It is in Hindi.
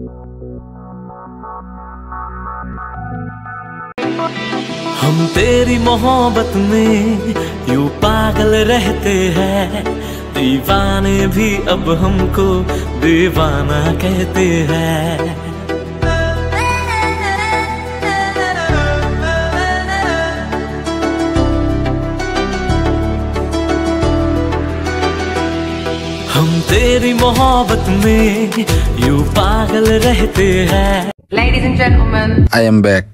हम तेरी मोहब्बत में यूं पागल रहते हैं, दीवाने भी अब हमको दीवाना कहते हैं। हम तेरी मोहब्बत में यूं पागल रहते हैं। Ladies and gentlemen, I am back.